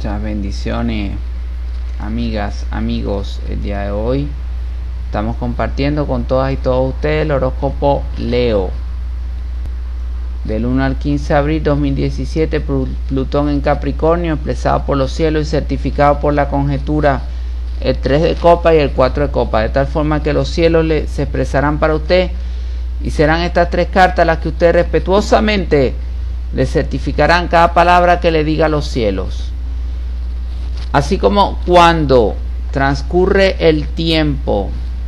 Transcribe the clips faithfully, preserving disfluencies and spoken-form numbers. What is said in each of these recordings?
Muchas bendiciones, amigas, amigos. El día de hoy estamos compartiendo con todas y todos ustedes el horóscopo Leo del uno al quince de abril dos mil diecisiete. Plutón en Capricornio, expresado por los cielos y certificado por la conjetura, el tres de copa y el cuatro de copa, de tal forma que los cielos le, se expresarán para usted, y serán estas tres cartas las que usted respetuosamente le certificarán cada palabra que le diga a los cielos. Así como cuando transcurre el tiempo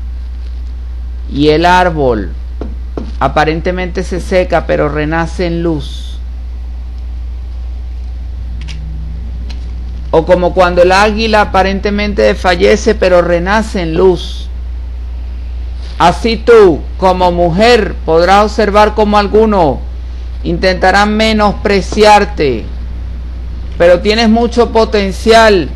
y el árbol aparentemente se seca pero renace en luz, o como cuando el águila aparentemente desfallece pero renace en luz, así tú como mujer podrás observar como algunos intentarán menospreciarte, pero tienes mucho potencial,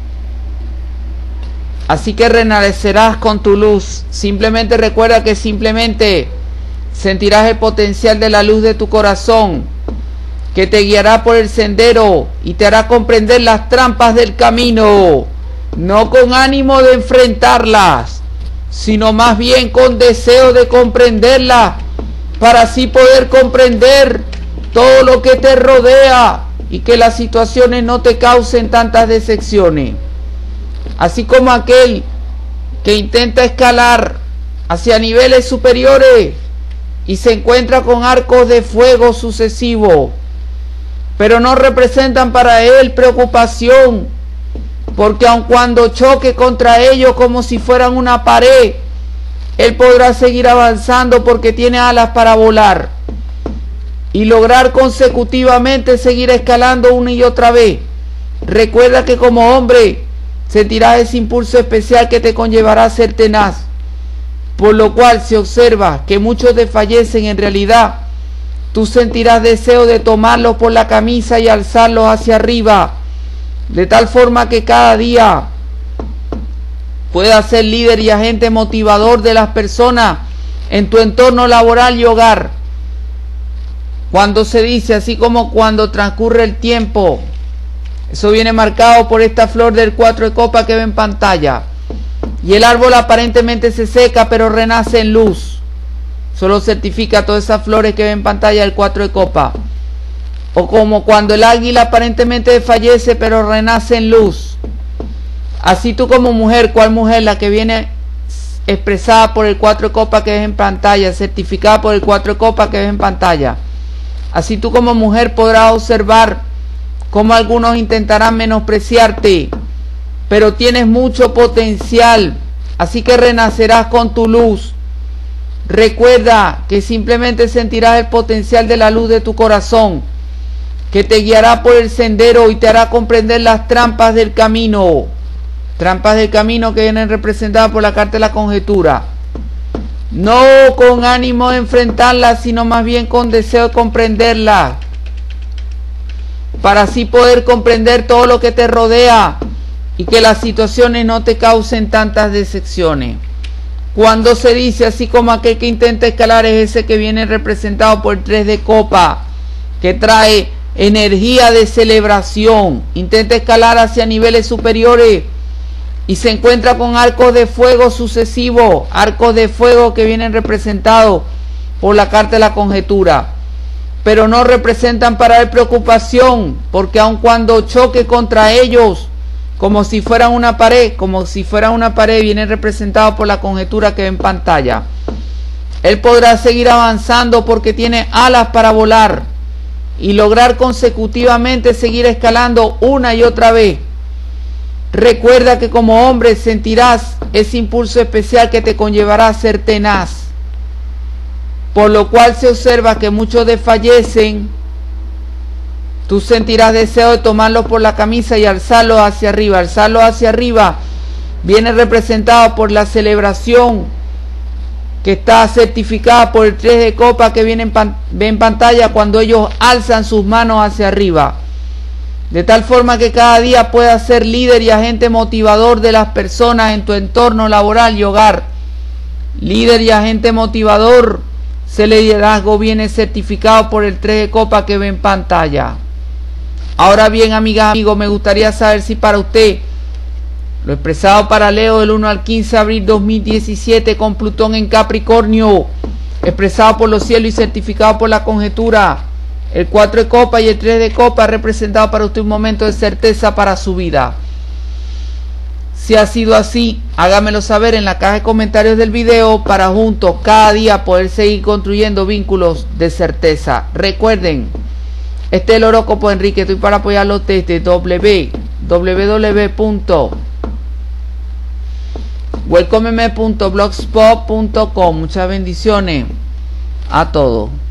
así que renacerás con tu luz. Simplemente recuerda que simplemente sentirás el potencial de la luz de tu corazón, que te guiará por el sendero y te hará comprender las trampas del camino, no con ánimo de enfrentarlas, sino más bien con deseo de comprenderlas, para así poder comprender todo lo que te rodea y que las situaciones no te causen tantas decepciones. Así como aquel que intenta escalar hacia niveles superiores y se encuentra con arcos de fuego sucesivos, pero no representan para él preocupación, porque aun cuando choque contra ellos como si fueran una pared, él podrá seguir avanzando porque tiene alas para volar y lograr consecutivamente seguir escalando una y otra vez. Recuerda que como hombre sentirás ese impulso especial que te conllevará a ser tenaz, por lo cual si observas que muchos desfallecen, en realidad tú sentirás deseo de tomarlos por la camisa y alzarlos hacia arriba, de tal forma que cada día puedas ser líder y agente motivador de las personas en tu entorno laboral y hogar. Cuando se dice, así como cuando transcurre el tiempo, eso viene marcado por esta flor del cuatro de copa que ve en pantalla, y el árbol aparentemente se seca pero renace en luz. Solo certifica todas esas flores que ve en pantalla el cuatro de copa. O como cuando el águila aparentemente desfallece pero renace en luz. Así tú como mujer, ¿cuál mujer? La que viene expresada por el cuatro de copa que ves en pantalla, certificada por el cuatro de copa que ves en pantalla. Así tú como mujer podrás observar cómo algunos intentarán menospreciarte, pero tienes mucho potencial, así que renacerás con tu luz. Recuerda que simplemente sentirás el potencial de la luz de tu corazón, que te guiará por el sendero y te hará comprender las trampas del camino. Trampas del camino que vienen representadas por la carta de la conjetura. No con ánimo de enfrentarlas, sino más bien con deseo de comprenderlas, para así poder comprender todo lo que te rodea y que las situaciones no te causen tantas decepciones. Cuando se dice, así como aquel que intenta escalar, es ese que viene representado por el tres de copa, que trae energía de celebración, intenta escalar hacia niveles superiores y se encuentra con arcos de fuego sucesivos, arcos de fuego que vienen representados por la carta de la conjetura, pero no representan para él preocupación, porque aun cuando choque contra ellos como si fueran una pared, como si fuera una pared, viene representado por la conjetura que ve en pantalla, él podrá seguir avanzando porque tiene alas para volar y lograr consecutivamente seguir escalando una y otra vez. Recuerda que como hombre sentirás ese impulso especial que te conllevará a ser tenaz, por lo cual se observa que muchos desfallecen. Tú sentirás deseo de tomarlos por la camisa y alzarlos hacia arriba. Alzarlos hacia arriba viene representado por la celebración que está certificada por el tres de copa que viene en, pan, ve en pantalla cuando ellos alzan sus manos hacia arriba. De tal forma que cada día puedas ser líder y agente motivador de las personas en tu entorno laboral y hogar. Líder y agente motivador, ese liderazgo viene certificado por el tres de copa que ve en pantalla. Ahora bien, amigas, amigos, me gustaría saber si para usted lo expresado para Leo del uno al quince de abril dos mil diecisiete con Plutón en Capricornio, expresado por los cielos y certificado por la conjetura, el cuatro de copa y el tres de copa, representado para usted un momento de certeza para su vida. Si ha sido así, hágamelo saber en la caja de comentarios del video para juntos cada día poder seguir construyendo vínculos de certeza. Recuerden, este es el horóscopo Enrique, estoy para apoyarlo desde w w w punto welcomeme punto blogspot punto com. Muchas bendiciones a todos.